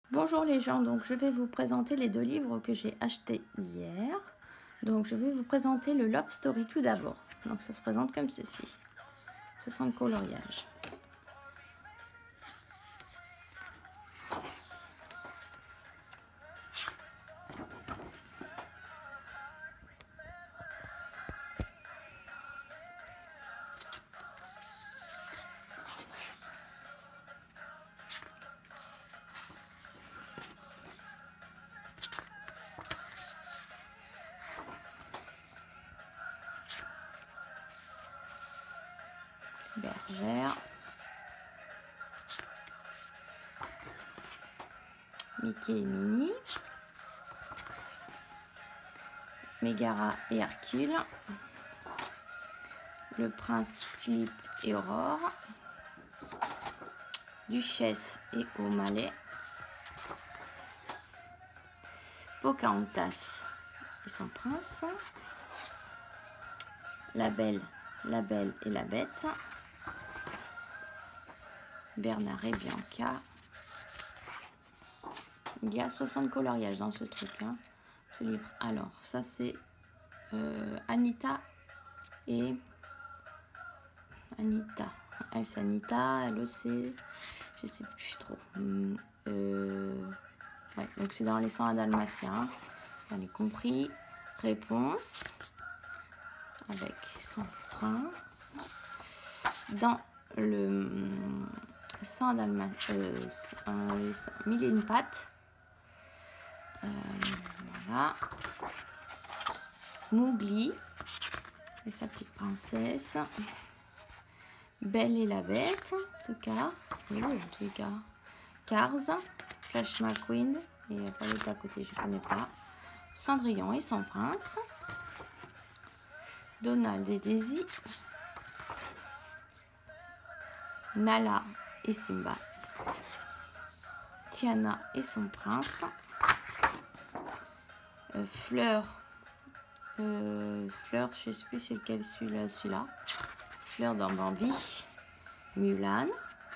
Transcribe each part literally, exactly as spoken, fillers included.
Bonjour les gens, donc je vais vous présenter les deux livres que j'ai achetés hier. Donc je vais vous présenter le Love Story tout d'abord. Donc ça se présente comme ceci. soixante coloriages. Bergère. Mickey et Minnie. Mégara et Hercule. Le prince Philippe et Aurore. Duchesse et O'Malley. Pocahontas et son prince. La Belle, la Belle et la Bête. Bernard et Bianca. Il y a soixante coloriages dans ce truc, hein, ce livre. Alors, ça c'est euh, Anita et Anita. Elle c'est Anita, elle aussi, je sais plus trop. Euh, ouais, donc c'est dans les cent un dalmatiens. Vous avez compris. Réponse avec son prince. Dans le cent dalmatiens, euh, mille et une pattes. Euh, voilà. Mowgli et sa petite princesse. Belle et la Bête, en tout cas. Oui, en tout cas. Cars, Flash McQueen, et pas l'autre à côté, je ne connais pas. Cendrillon et son prince. Donald et Daisy. Nala et Simba. Tiana et son prince. Euh, Fleur. Euh, Fleur, je ne sais plus c'est lequel, celui-là, celui-là. Fleur dans Bambi. Mulan.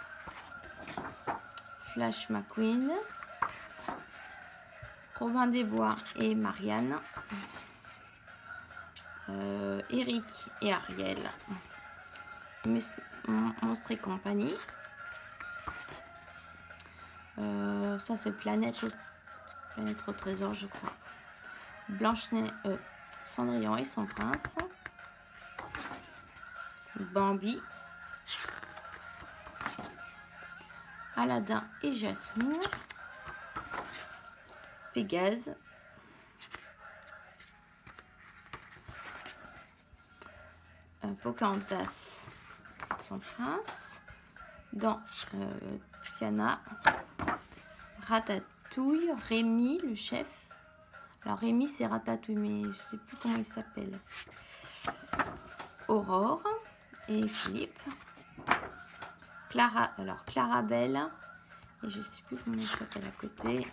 Flash McQueen. Robin des Bois et Marianne. Euh, Eric et Ariel. Monstre et compagnie. Euh, ça c'est Planète au, Planète au trésor, je crois. Blanche-Neige, euh, Cendrillon et son prince. Bambi. Aladdin et Jasmine. Pégase. Euh, Pocahontas, son prince. Dans euh, Tiana. Ratatouille. Rémi, le chef. Alors Rémi c'est Ratatouille, mais je sais plus comment il s'appelle. Aurore et Philippe. Clara, alors Clarabelle, et je sais plus comment il s'appelle à côté.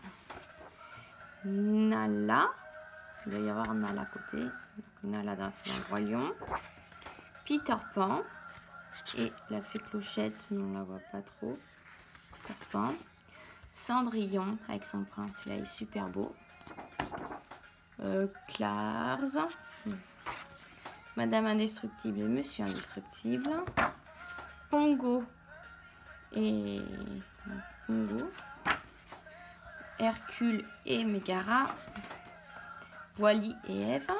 Nala, il doit y avoir Nala à côté. Donc, Nala dans le Roi Lion. Peter Pan et la fée Clochette, mais on la voit pas trop. Peter Pan. Cendrillon avec son prince, là il est super beau. Euh, Clars. Madame Indestructible et Monsieur Indestructible. Pongo et Pongo. Hercule et Mégara. Wally et Eve.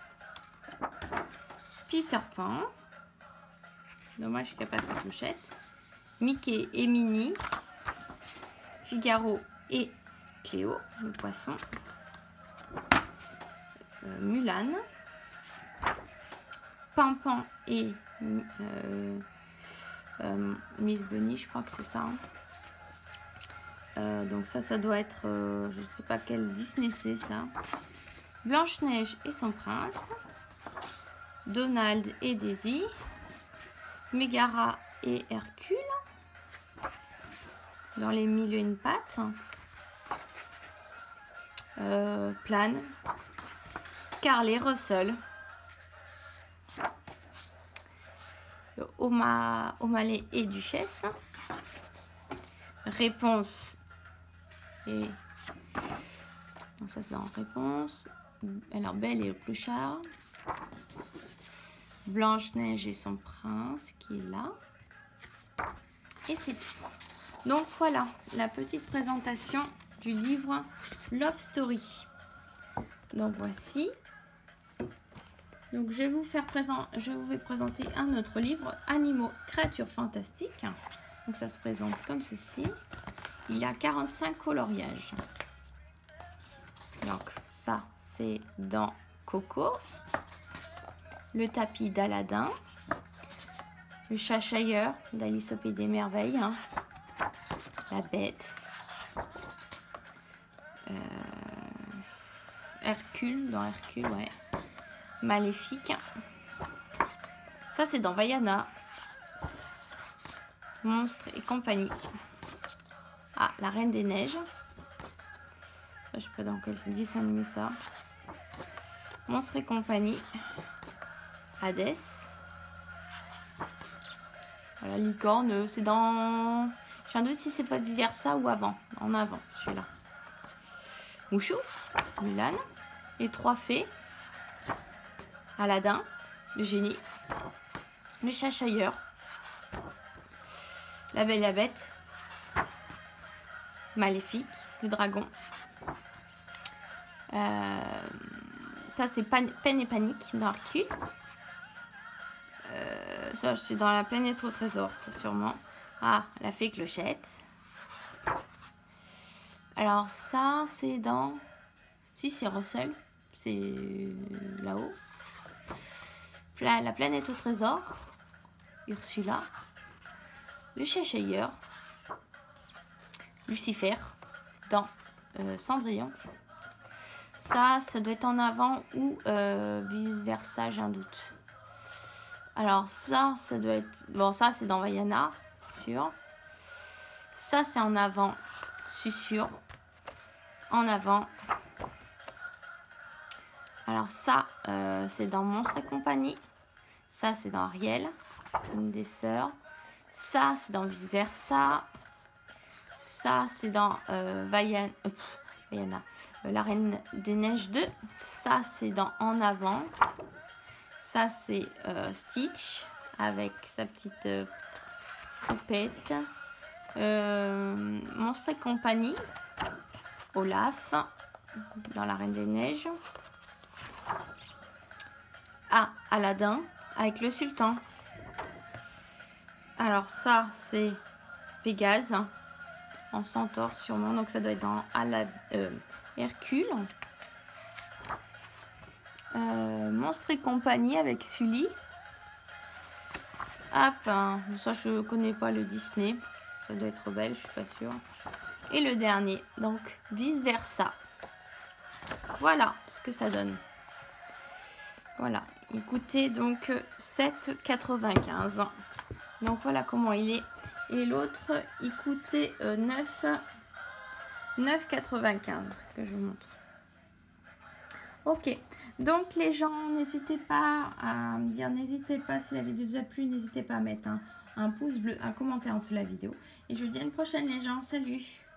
Peter Pan. Dommage qu'il n'y a pas de la clochette. Mickey et Minnie. Figaro et Cléo, le poisson. Euh, Mulan. Pampan et euh, euh, Miss Bunny, je crois que c'est ça. Hein. Euh, donc ça, ça doit être, euh, je ne sais pas quel Disney c'est ça. Blanche-Neige et son prince. Donald et Daisy. Mégara et Hercule. Dans les mille et une pattes. Euh, Plane. Carl et Russell. O'Malley et Duchesse. Réponse et... Non, ça c'est en réponse. Alors, Belle et le clochard. Blanche-Neige et son prince qui est là. Et c'est tout. Donc voilà, la petite présentation du livre Love Story. Donc voici. Donc je vais vous faire présent, je vous vais présenter un autre livre, Animaux, créatures fantastiques. Donc ça se présente comme ceci. Il y a quarante-cinq coloriages. Donc ça c'est dans Coco. Le tapis d'Aladin. Le Cheshire d'Alice au Pays des Merveilles. Hein. La Bête. Euh, Hercule, dans Hercule, ouais. Maléfique. Ça, c'est dans Vaiana. Monstres et compagnie. Ah, la Reine des Neiges. Ça, je sais pas dans quel dessin animé ça. Monstres et compagnie. Hadès. Voilà, Licorne, c'est dans... J'ai un doute si c'est pas du Versa ou avant. En avant, celui-là. Mouchou, Mulan, les trois fées, Aladin, le génie, le Cheshire, la Belle et la Bête, Maléfique, le dragon. Euh, ça c'est Peine et Panique dans Hercule. Euh, ça je suis dans la planète au trésor, ça sûrement. Ah, la fée Clochette. Alors ça c'est dans... Si c'est Russell, c'est là-haut. La, la planète au trésor, Ursula, le Cheshire, Lucifer dans euh, Cendrillon. Ça, ça doit être en avant ou euh, vice versa, j'ai un doute. Alors ça, ça doit être... Bon, ça c'est dans Vaiana, sûr. Ça c'est en avant, je suis sûre. En avant. Alors ça, euh, c'est dans Monstres et compagnie. Ça, c'est dans Ariel, une des sœurs. Ça, c'est dans Vice Versa. Ça, c'est dans euh, Vaiana, euh, Vaiana euh, la Reine des Neiges deux. Ça, c'est dans En avant. Ça, c'est euh, Stitch avec sa petite euh, poupette. Euh, Monstres et compagnie. Olaf dans La Reine des Neiges. Ah, Aladin avec le sultan. Alors ça c'est Pégase en centaure sûrement, donc ça doit être dans Alad euh, Hercule. Euh, Monstres et compagnie avec Sully. Hop, hein, ça je connais pas le Disney, ça doit être belle, je suis pas sûre. Et le dernier, donc Vice Versa. Voilà ce que ça donne. Voilà, il coûtait donc sept quatre-vingt-quinze. Donc voilà comment il est. Et l'autre, il coûtait euh, neuf quatre-vingt-quinze que je vous montre. Ok, donc les gens, n'hésitez pas à me dire, n'hésitez pas si la vidéo vous a plu, n'hésitez pas à mettre un, un pouce bleu, un commentaire en dessous de la vidéo. Et je vous dis à une prochaine les gens, salut!